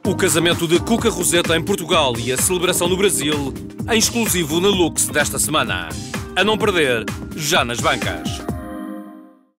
O casamento de Cuca Roseta em Portugal e a celebração no Brasil, em exclusivo na Lux desta semana. A não perder, já nas bancas.